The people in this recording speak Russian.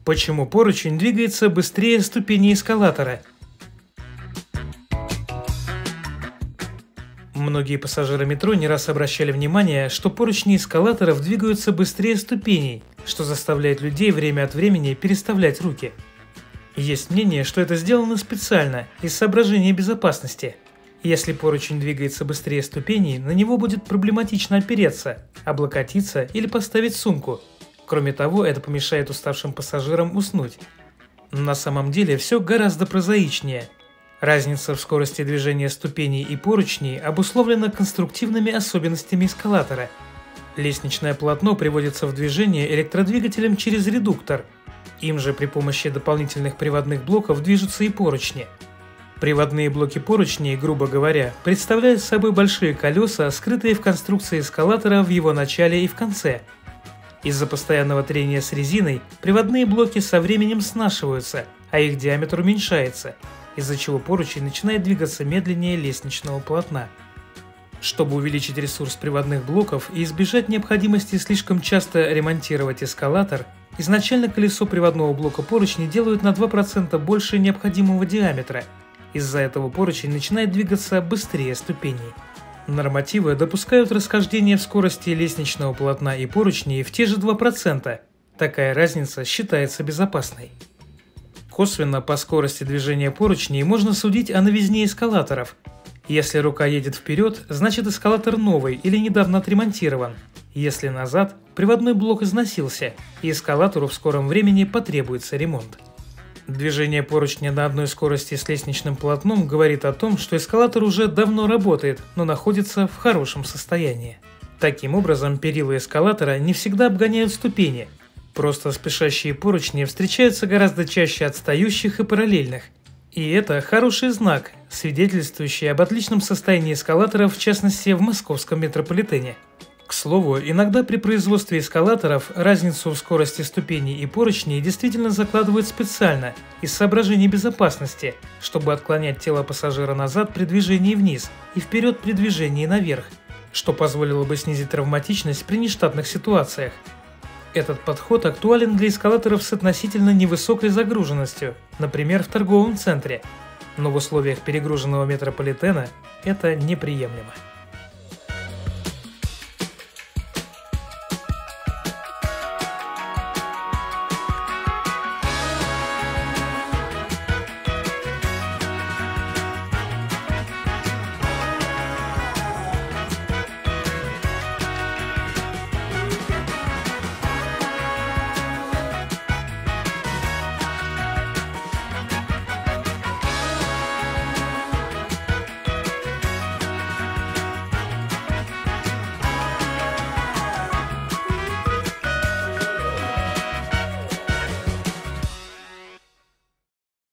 Почему поручень двигается быстрее ступеней эскалатора? Многие пассажиры метро не раз обращали внимание, что поручни эскалаторов двигаются быстрее ступеней, что заставляет людей время от времени переставлять руки. Есть мнение, что это сделано специально, из соображений безопасности. Если поручень двигается быстрее ступеней, на него будет проблематично опереться, облокотиться или поставить сумку. Кроме того, это помешает уставшим пассажирам уснуть. На самом деле все гораздо прозаичнее. Разница в скорости движения ступеней и поручней обусловлена конструктивными особенностями эскалатора. Лестничное полотно приводится в движение электродвигателем через редуктор. Им же при помощи дополнительных приводных блоков движутся и поручни. Приводные блоки поручней, грубо говоря, представляют собой большие колеса, скрытые в конструкции эскалатора в его начале и в конце. Из-за постоянного трения с резиной приводные блоки со временем снашиваются, а их диаметр уменьшается, из-за чего поручень начинает двигаться медленнее лестничного полотна. Чтобы увеличить ресурс приводных блоков и избежать необходимости слишком часто ремонтировать эскалатор, изначально колесо приводного блока поручней делают на 2% больше необходимого диаметра. Из-за этого поручень начинает двигаться быстрее ступеней. Нормативы допускают расхождение в скорости лестничного полотна и поручней в те же 2%. Такая разница считается безопасной. Косвенно по скорости движения поручней можно судить о новизне эскалаторов. Если рука едет вперед, значит эскалатор новый или недавно отремонтирован. Если назад, приводной блок износился, и эскалатору в скором времени потребуется ремонт. Движение поручня на одной скорости с лестничным полотном говорит о том, что эскалатор уже давно работает, но находится в хорошем состоянии. Таким образом, перила эскалатора не всегда обгоняют ступени. Просто спешащие поручни встречаются гораздо чаще отстающих и параллельных. И это хороший знак, свидетельствующий об отличном состоянии эскалаторов, в частности в московском метрополитене. К слову, иногда при производстве эскалаторов разницу в скорости ступеней и поручней действительно закладывают специально, из соображений безопасности, чтобы отклонять тело пассажира назад при движении вниз и вперед при движении наверх, что позволило бы снизить травматичность при нештатных ситуациях. Этот подход актуален для эскалаторов с относительно невысокой загруженностью, например, в торговом центре, но в условиях перегруженного метрополитена это неприемлемо.